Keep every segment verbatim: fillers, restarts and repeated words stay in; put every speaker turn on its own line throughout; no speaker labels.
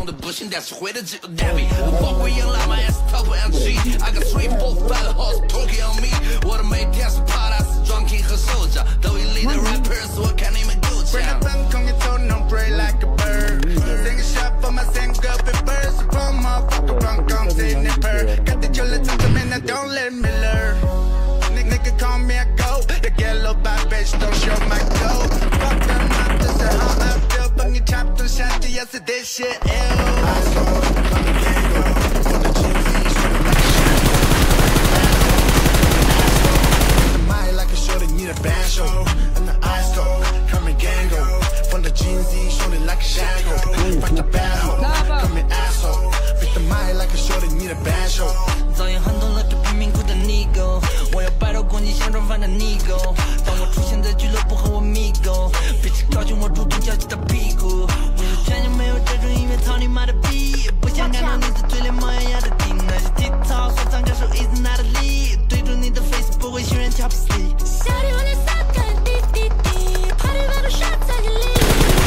兄的不幸，但是会的只有单位。包括养老嘛也是 top M G。I got three, four, five horse talking on me。我的每天是 Paras、Drunky 和首长，都一类的 rappers， 我看你们够呛。Bring the funk on your toe, don't pray like a bird。Sing a shot for my single papers， from motherfucker drunk on tin and purr。Got the chillin' talk to me, now don't let me learn。Nigga call me a goat, the yellow bad bitch don't show my goat. Fuck them up, this is how I feel. From your chop to shot to yes, this shit ill. Eyes go, come again, go. For the cheesy, shooting like a shadow. The mind like a shorty, need a band show. And the eyes go, come again, go. For the cheesy, shooting like a shadow. Fuck the bad hoe, come an asshole. With the mind like a shorty, need a band show. 早已撼动了这贫民窟的泥狗，我要摆脱攻击相撞犯的泥狗。当我出现在俱乐部和我迷狗，彼此靠近我主动翘起他屁股。我有全就没有这种音乐，操你妈的逼！不想看到你的嘴脸模样样的听那些体操说唱歌手一直拿的力，对住你的 face 不会寻人跳 sleep。小弟我的撒开滴滴滴 ，Party 外头傻在这里。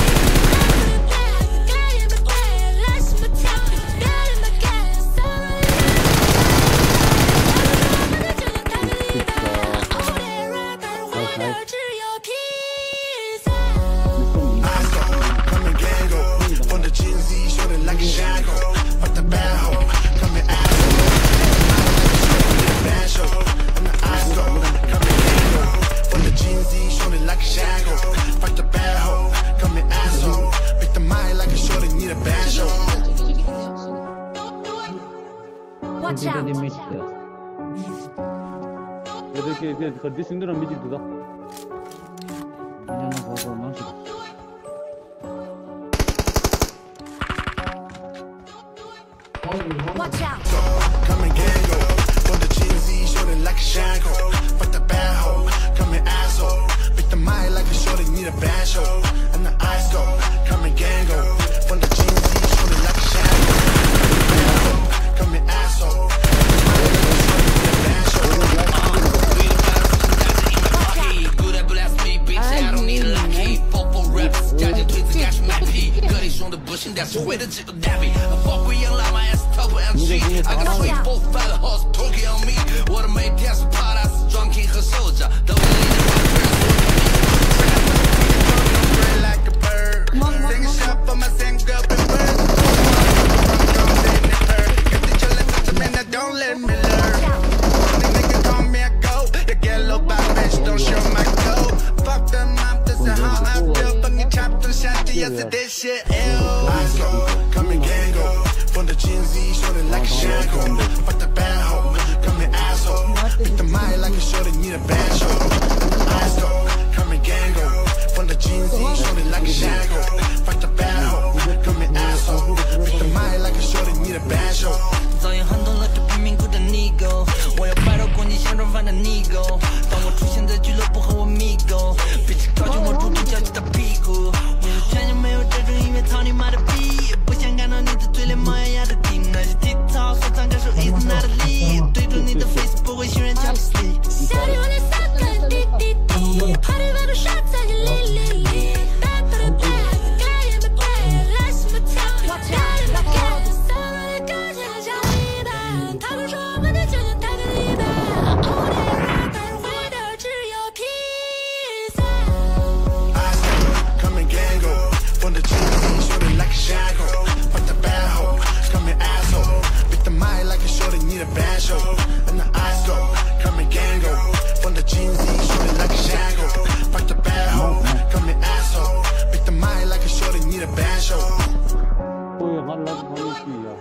Öteki bir kardeşinden bir ciddi da. Yanına bak olmaz.
Watch out. Come and gang go. For the cheesy, shorty like a shadow. Fuck the bad hoe, come and asshole. Beat the mind like a shorty, need a bad show. And the eyes go, come and gang go. For the cheesy, shorty like a shadow. Come and asshole. That's the way to do that. I fuck with young like my ass top of M G. I got three, four, five horse talking on me. What a mate, that's a Paras, Drunky 和首长，都一类的 rappers。Like a bird, sing a shot for my single papers. Got the chillin' talk to me, now don't let me learn. Nigga call me a goat, the yellow bad bitch don't show my goat. Fuck them up, this is how I feel. From your chop to shot to yes, this shit ill. Eyes go, come and gang go. For the cheesy, shorty like a shadow. Fuck the bad hoe, come and asshole. Beat the mind like a shorty, need a bad show. Eyes go, come and gang go. For the cheesy, shorty like a shadow. Fuck the bad hoe, come and asshole. Beat the mind like a shorty, need a bad show. 早已撼动了这贫民窟的泥狗，我要摆脱攻击相撞犯的泥狗。当我出现在俱乐部和我迷狗，彼此靠近我主动翘起他屁股。我有全就没有这种音乐，操你妈的逼！不想看到你的嘴脸模样样的听那些体操说唱歌手一直拿的力，对住你的 face 不会寻人跳 sleep。小弟我的撒开滴滴滴 ，Party 外头傻在这里里里。大头的大，该也没配，来什么跳？该也没给，所有的歌现在像一般，他们说我们的就像他们一般。Oh they rapper 为的只有 peace。Eyes go, come and gang go. For the cheesy, shorty like a shadow. Fuck the bad hoe, come and asshole. Beat the mind like a shorty, need a bad show. And the eyes go, come and gang go. For the cheesy, shorty like a shadow. Fuck the bad hoe, come and asshole. Beat the mind like a shorty, need a bad show.
Oh ya, Allah Allah ya.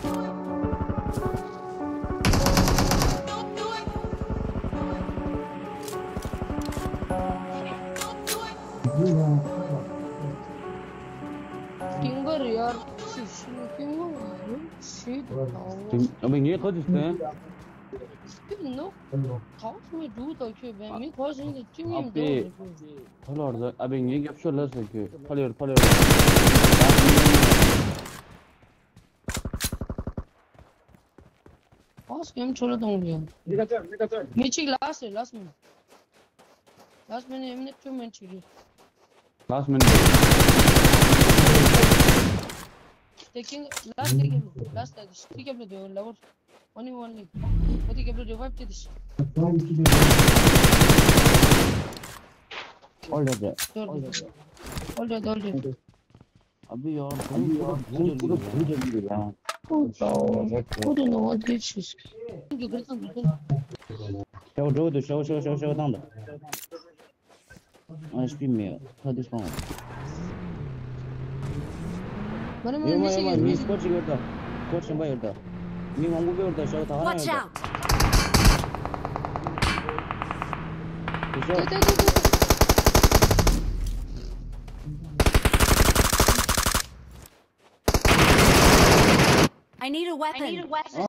Finger यार finger shit
अबे ये कौन इसने
no kaç mı duda ki ben mi koşun da kim yim
abi kalorda abi niye yapıyorlar ki kalıyor kalıyor
Boss game छोड़ दूंगी नीचे last है last minute last minute minute two minute
last minute
taking last three game, last uh, three game the lower only only. What the game revive to this?
Hold it there.
Hold it, hold it, hold it.
अभी और अभी और बहुत जल्दी बहुत जल्दी यार
Oh no, I don't know what this is. You got something.
show show the show show show show down the H P没有他的伤
Mana
ये
mana
मैं मैं
ni
मिस कोच करता कोच संभाल करता मैं मंगू पे करता show था ना
Watch out!
show
I need a weapon. I need a weapon.